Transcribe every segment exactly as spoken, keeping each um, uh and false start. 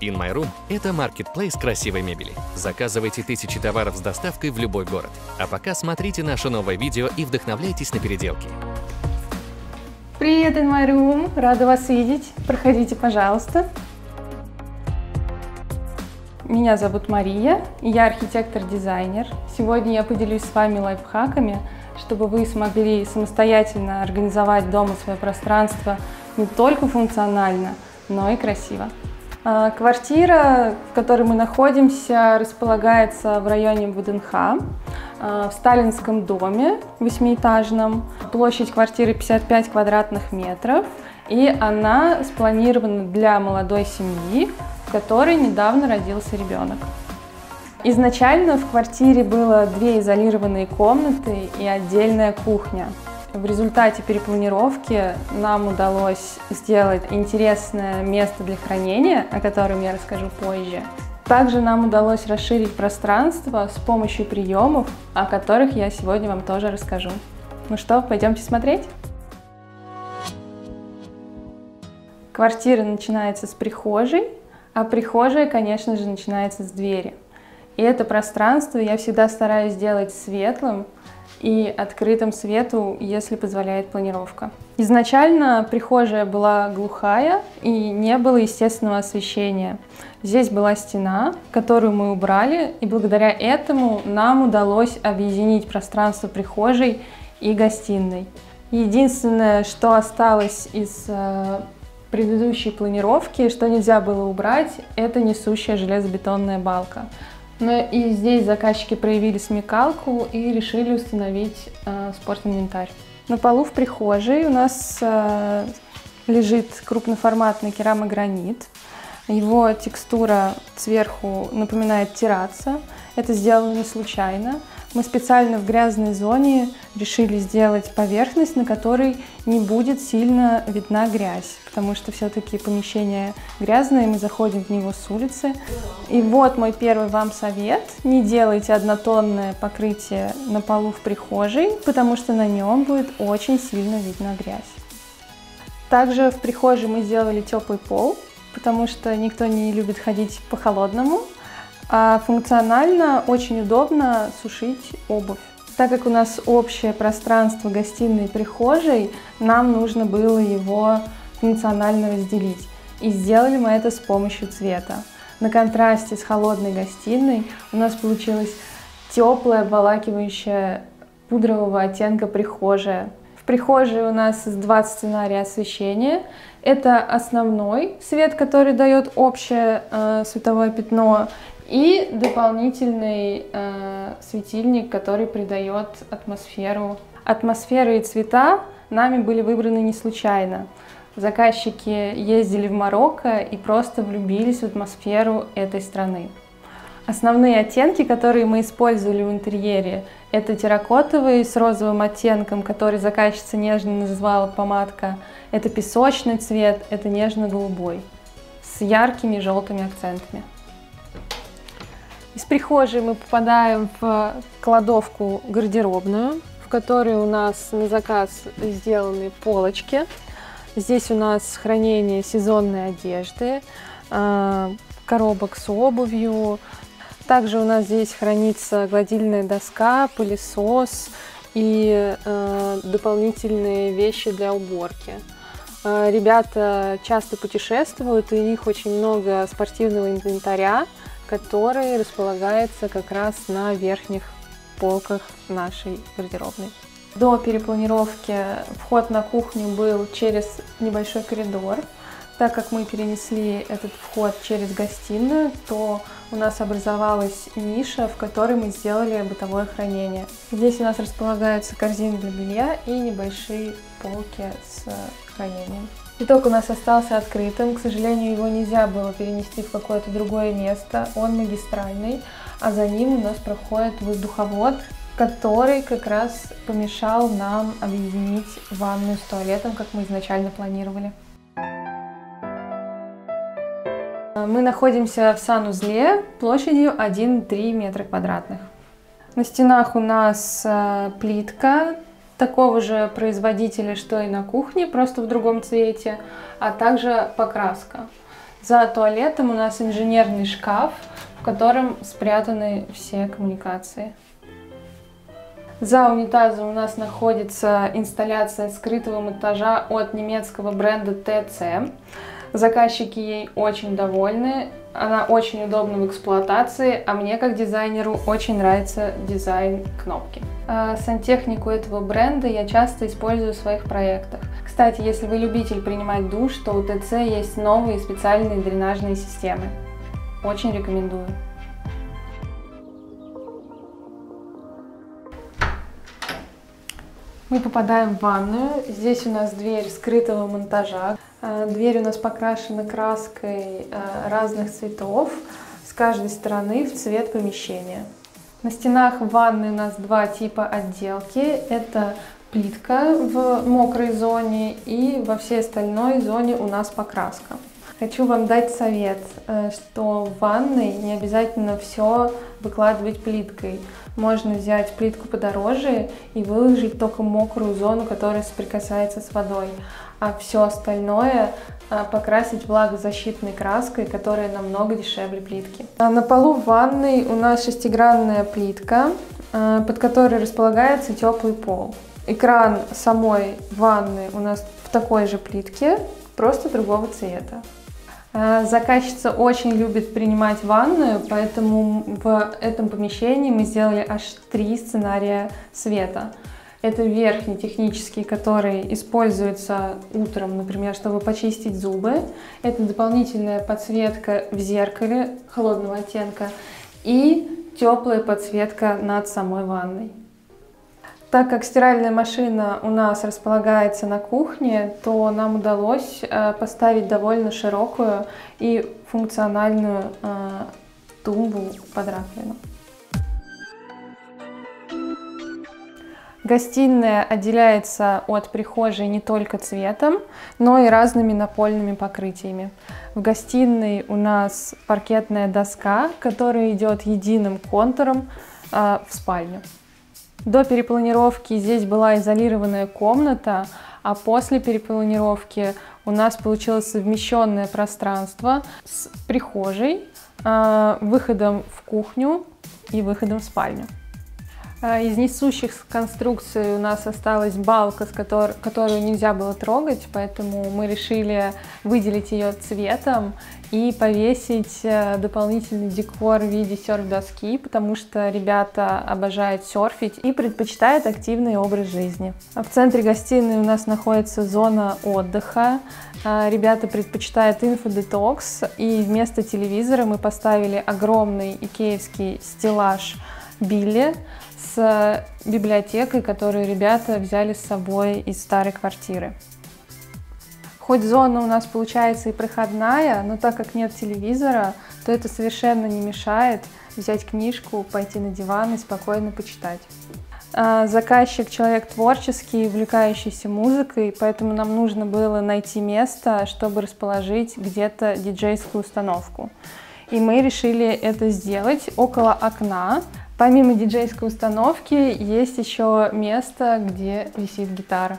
ин май рум – это маркетплейс красивой мебели. Заказывайте тысячи товаров с доставкой в любой город. А пока смотрите наше новое видео и вдохновляйтесь на переделки. Привет, ин май рум! Рада вас видеть. Проходите, пожалуйста. Меня зовут Мария, и я архитектор-дизайнер. Сегодня я поделюсь с вами лайфхаками, чтобы вы смогли самостоятельно организовать дома свое пространство не только функционально, но и красиво. Квартира, в которой мы находимся, располагается в районе ВДНХ, в сталинском доме восьмиэтажном. Площадь квартиры пятьдесят пять квадратных метров, и она спланирована для молодой семьи, в которой недавно родился ребенок. Изначально в квартире было две изолированные комнаты и отдельная кухня. В результате перепланировки нам удалось сделать интересное место для хранения, о котором я расскажу позже. Также нам удалось расширить пространство с помощью приемов, о которых я сегодня вам тоже расскажу. Ну что, пойдемте смотреть? Квартира начинается с прихожей, а прихожая, конечно же, начинается с двери. И это пространство я всегда стараюсь сделать светлым и открытым свету, если позволяет планировка. Изначально прихожая была глухая и не было естественного освещения. Здесь была стена, которую мы убрали, и благодаря этому нам удалось объединить пространство прихожей и гостиной. Единственное, что осталось из э, предыдущей планировки, что нельзя было убрать, это несущая железобетонная балка. Но и здесь заказчики проявили смекалку и решили установить э, спортинвентарь. На полу в прихожей у нас э, лежит крупноформатный керамогранит. Его текстура сверху напоминает терраса. Это сделано не случайно. Мы специально в грязной зоне решили сделать поверхность, на которой не будет сильно видна грязь, потому что все-таки помещение грязное, мы заходим в него с улицы. И вот мой первый вам совет: не делайте однотонное покрытие на полу в прихожей, потому что на нем будет очень сильно видна грязь. Также в прихожей мы сделали теплый пол, потому что никто не любит ходить по холодному. А функционально очень удобно сушить обувь. Так как у нас общее пространство гостиной и прихожей, нам нужно было его функционально разделить. И сделали мы это с помощью цвета. На контрасте с холодной гостиной у нас получилась теплая, обволакивающая пудрового оттенка прихожая. В прихожей у нас два сценария освещения. Это основной свет, который дает общее э, световое пятно, и дополнительный э, светильник, который придает атмосферу. Атмосфера и цвета нами были выбраны не случайно. Заказчики ездили в Марокко и просто влюбились в атмосферу этой страны. Основные оттенки, которые мы использовали в интерьере, это терракотовый с розовым оттенком, который заказчица нежно называла помадка. Это песочный цвет, это нежно-голубой, с яркими желтыми акцентами. Из прихожей мы попадаем в кладовку-гардеробную, в которой у нас на заказ сделаны полочки. Здесь у нас хранение сезонной одежды, коробок с обувью. Также у нас здесь хранится гладильная доска, пылесос и дополнительные вещи для уборки. Ребята часто путешествуют, и у них очень много спортивного инвентаря, который располагается как раз на верхних полках нашей гардеробной. До перепланировки вход на кухню был через небольшой коридор. Так как мы перенесли этот вход через гостиную, то у нас образовалась ниша, в которой мы сделали бытовое хранение. Здесь у нас располагаются корзины для белья и небольшие полки с хранением. Итог у нас остался открытым, к сожалению, его нельзя было перенести в какое-то другое место, он магистральный, а за ним у нас проходит воздуховод, который как раз помешал нам объединить ванную с туалетом, как мы изначально планировали. Мы находимся в санузле площадью один и три метра квадратных. На стенах у нас плитка такого же производителя, что и на кухне, просто в другом цвете, а также покраска. За туалетом у нас инженерный шкаф, в котором спрятаны все коммуникации. За унитазом у нас находится инсталляция скрытого монтажа от немецкого бренда тэ цэ. Заказчики ей очень довольны, она очень удобна в эксплуатации, а мне как дизайнеру очень нравится дизайн кнопки. Сантехнику этого бренда я часто использую в своих проектах. Кстати, если вы любитель принимать душ, то у тэ цэ есть новые специальные дренажные системы. Очень рекомендую. Мы попадаем в ванную. Здесь у нас дверь скрытого монтажа. Дверь у нас покрашена краской разных цветов с каждой стороны в цвет помещения. На стенах в ванной у нас два типа отделки. Это плитка в мокрой зоне и во всей остальной зоне у нас покраска. Хочу вам дать совет, что в ванной не обязательно все выкладывать плиткой. Можно взять плитку подороже и выложить только мокрую зону, которая соприкасается с водой, а все остальное покрасить влагозащитной краской, которая намного дешевле плитки. На полу в ванной у нас шестигранная плитка, под которой располагается теплый пол. Экран самой ванны у нас в такой же плитке, просто другого цвета. Заказчица очень любит принимать ванную, поэтому в этом помещении мы сделали аж три сценария света. Это верхний технический, который используется утром, например, чтобы почистить зубы. Это дополнительная подсветка в зеркале холодного оттенка и теплая подсветка над самой ванной. Так как стиральная машина у нас располагается на кухне, то нам удалось поставить довольно широкую и функциональную тумбу под раковину. Гостиная отделяется от прихожей не только цветом, но и разными напольными покрытиями. В гостиной у нас паркетная доска, которая идет единым контуром в спальню. До перепланировки здесь была изолированная комната, а после перепланировки у нас получилось совмещенное пространство с прихожей, выходом в кухню и выходом в спальню. Из несущих конструкций у нас осталась балка, которую нельзя было трогать, поэтому мы решили выделить ее цветом и повесить дополнительный декор в виде серф-доски, потому что ребята обожают серфить и предпочитают активный образ жизни. В центре гостиной у нас находится зона отдыха. Ребята предпочитают инфодетокс, и вместо телевизора мы поставили огромный икеевский стеллаж Билли с библиотекой, которую ребята взяли с собой из старой квартиры. Хоть зона у нас получается и проходная, но так как нет телевизора, то это совершенно не мешает взять книжку, пойти на диван и спокойно почитать. Заказчик человек творческий, увлекающийся музыкой, поэтому нам нужно было найти место, чтобы расположить где-то диджейскую установку. И мы решили это сделать около окна. Помимо диджейской установки есть еще место, где висит гитара.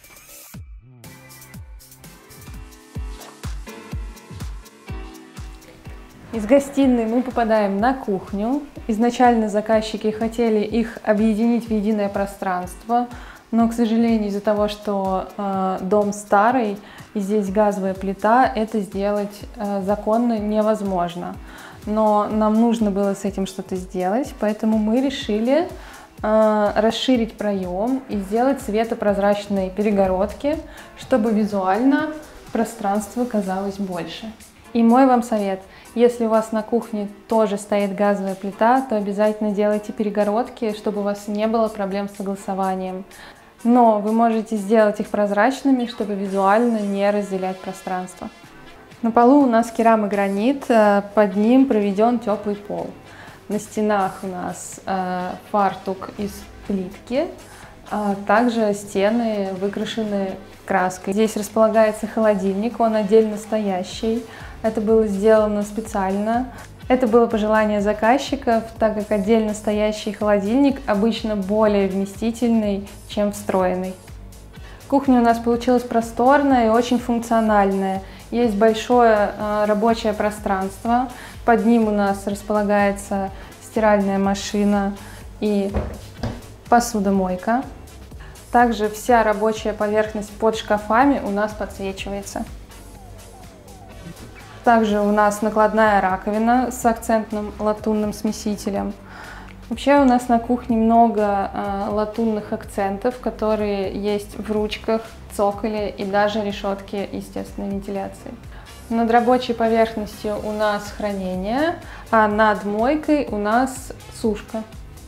Из гостиной мы попадаем на кухню. Изначально заказчики хотели их объединить в единое пространство, но, к сожалению, из-за того, что э, дом старый и здесь газовая плита, это сделать э, законно невозможно. Но нам нужно было с этим что-то сделать, поэтому мы решили э, расширить проем и сделать светопрозрачные перегородки, чтобы визуально пространство казалось больше. И мой вам совет: если у вас на кухне тоже стоит газовая плита, то обязательно делайте перегородки, чтобы у вас не было проблем с согласованием. Но вы можете сделать их прозрачными, чтобы визуально не разделять пространство. На полу у нас керамогранит, под ним проведен теплый пол. На стенах у нас фартук из плитки, также стены выкрашены краской. Здесь располагается холодильник, он отдельно стоящий. Это было сделано специально. Это было пожелание заказчиков, так как отдельно стоящий холодильник обычно более вместительный, чем встроенный. Кухня у нас получилась просторная и очень функциональная. Есть большое э, рабочее пространство, под ним у нас располагается стиральная машина и посудомойка. Также вся рабочая поверхность под шкафами у нас подсвечивается. Также у нас накладная раковина с акцентным латунным смесителем. Вообще у нас на кухне много э, латунных акцентов, которые есть в ручках, цоколе и даже решетке естественной вентиляции. Над рабочей поверхностью у нас хранение, а над мойкой у нас сушка.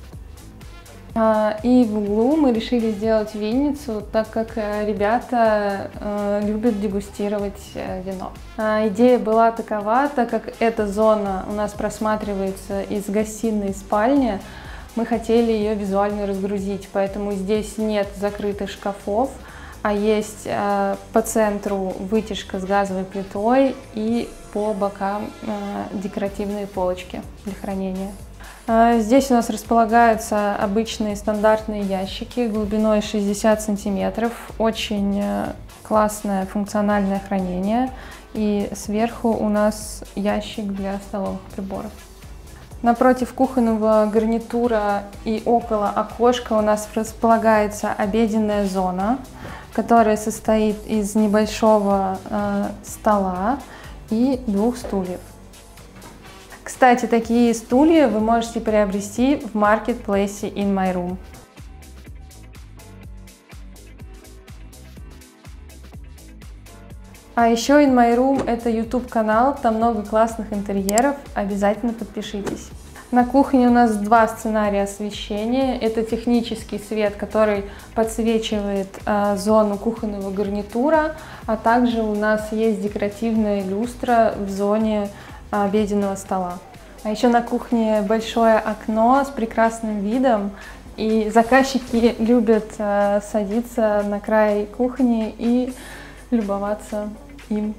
И в углу мы решили сделать винницу, так как ребята э, любят дегустировать вино. А идея была такова, так как эта зона у нас просматривается из гостиной и спальни, мы хотели ее визуально разгрузить, поэтому здесь нет закрытых шкафов, а есть э, по центру вытяжка с газовой плитой и по бокам э, декоративные полочки для хранения. Здесь у нас располагаются обычные стандартные ящики глубиной шестьдесят сантиметров. Очень классное функциональное хранение. И сверху у нас ящик для столовых приборов. Напротив кухонного гарнитура и около окошка у нас располагается обеденная зона, которая состоит из небольшого э, стола и двух стульев. Кстати, такие стулья вы можете приобрести в маркетплейсе In My Room. А еще In My Room — это YouTube канал, там много классных интерьеров, обязательно подпишитесь. На кухне у нас два сценария освещения. Это технический свет, который подсвечивает э, зону кухонного гарнитура, а также у нас есть декоративная люстра в зоне обеденного стола. А еще на кухне большое окно с прекрасным видом, и заказчики любят э, садиться на край кухни и любоваться им.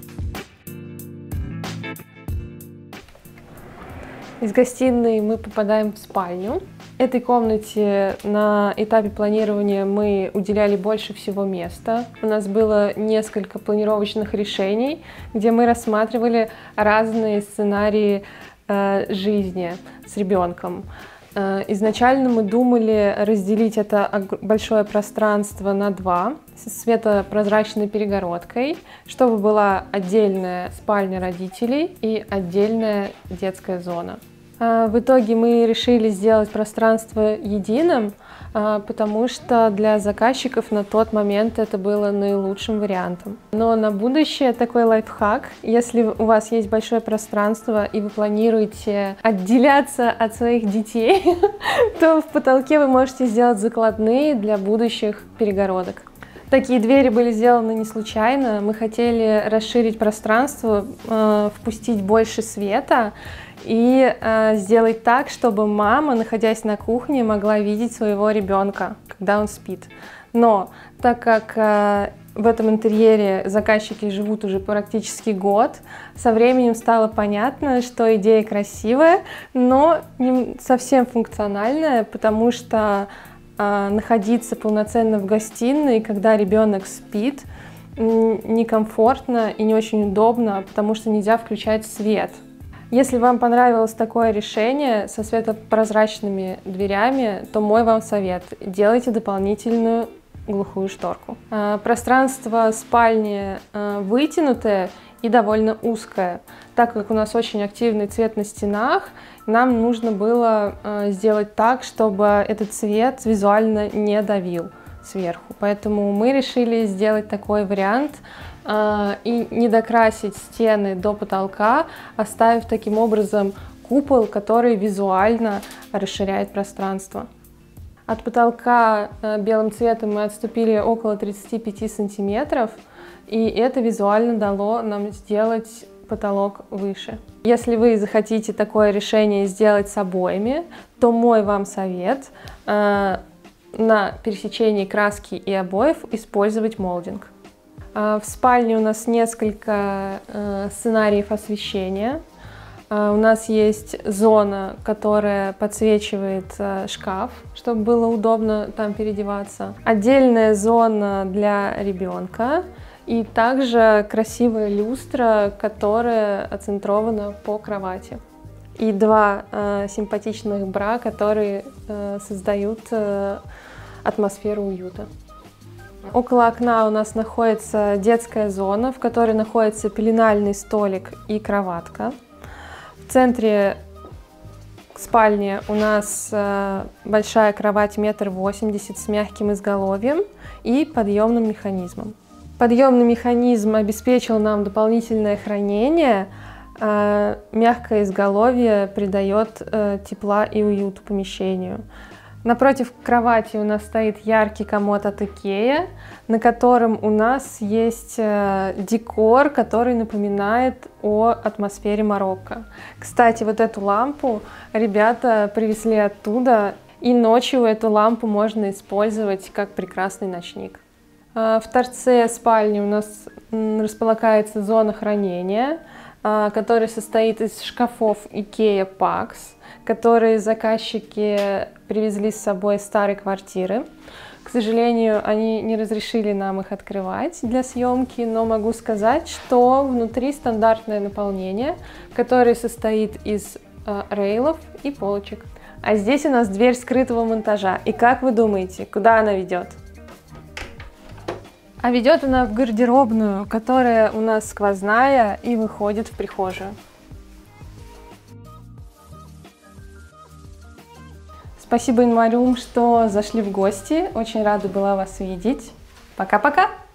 Из гостиной мы попадаем в спальню. Этой комнате на этапе планирования мы уделяли больше всего места. У нас было несколько планировочных решений, где мы рассматривали разные сценарии э, жизни с ребенком. Э, изначально мы думали разделить это большое пространство на два, с светопрозрачной перегородкой, чтобы была отдельная спальня родителей и отдельная детская зона. В итоге мы решили сделать пространство единым, потому что для заказчиков на тот момент это было наилучшим вариантом. Но на будущее такой лайфхак: если у вас есть большое пространство и вы планируете отделяться от своих детей, то в потолке вы можете сделать закладные для будущих перегородок. Такие двери были сделаны не случайно. Мы хотели расширить пространство, впустить больше света и э, сделать так, чтобы мама, находясь на кухне, могла видеть своего ребенка, когда он спит. Но так как э, в этом интерьере заказчики живут уже практически год, со временем стало понятно, что идея красивая, но не совсем функциональная, потому что э, находиться полноценно в гостиной, когда ребенок спит, некомфортно и не очень удобно, потому что нельзя включать свет. Если вам понравилось такое решение со светопрозрачными дверями, то мой вам совет: делайте дополнительную глухую шторку. Пространство спальни вытянутое и довольно узкое. Так как у нас очень активный цвет на стенах, нам нужно было сделать так, чтобы этот цвет визуально не давил сверху. Поэтому мы решили сделать такой вариант и не докрасить стены до потолка, оставив таким образом купол, который визуально расширяет пространство. От потолка белым цветом мы отступили около тридцати пяти сантиметров, и это визуально дало нам сделать потолок выше. Если вы захотите такое решение сделать с обоями, то мой вам совет э, на пересечении краски и обоев использовать молдинг. В спальне у нас несколько э, сценариев освещения. Э, у нас есть зона, которая подсвечивает э, шкаф, чтобы было удобно там переодеваться. Отдельная зона для ребенка И также красивая люстра, которая оцентрована по кровати. И два э, симпатичных бра, которые э, создают э, атмосферу уюта. Около окна у нас находится детская зона, в которой находится пеленальный столик и кроватка. В центре спальни у нас э, большая кровать метр восемьдесят с мягким изголовьем и подъемным механизмом. Подъемный механизм обеспечил нам дополнительное хранение, э, мягкое изголовье придает э, тепла и уюта помещению. Напротив кровати у нас стоит яркий комод от Икеа, на котором у нас есть э, декор, который напоминает о атмосфере Марокко. Кстати, вот эту лампу ребята привезли оттуда, и ночью эту лампу можно использовать как прекрасный ночник. В торце спальни у нас располагается зона хранения, которая состоит из шкафов Икеа Pax, которые заказчики привезли с собой из старой квартиры. К сожалению, они не разрешили нам их открывать для съемки, но могу сказать, что внутри стандартное наполнение, которое состоит из рейлов и полочек. А здесь у нас дверь скрытого монтажа. И как вы думаете, куда она ведет? А ведет она в гардеробную, которая у нас сквозная и выходит в прихожую. Спасибо, Инмарюм, что зашли в гости. Очень рада была вас видеть. Пока-пока!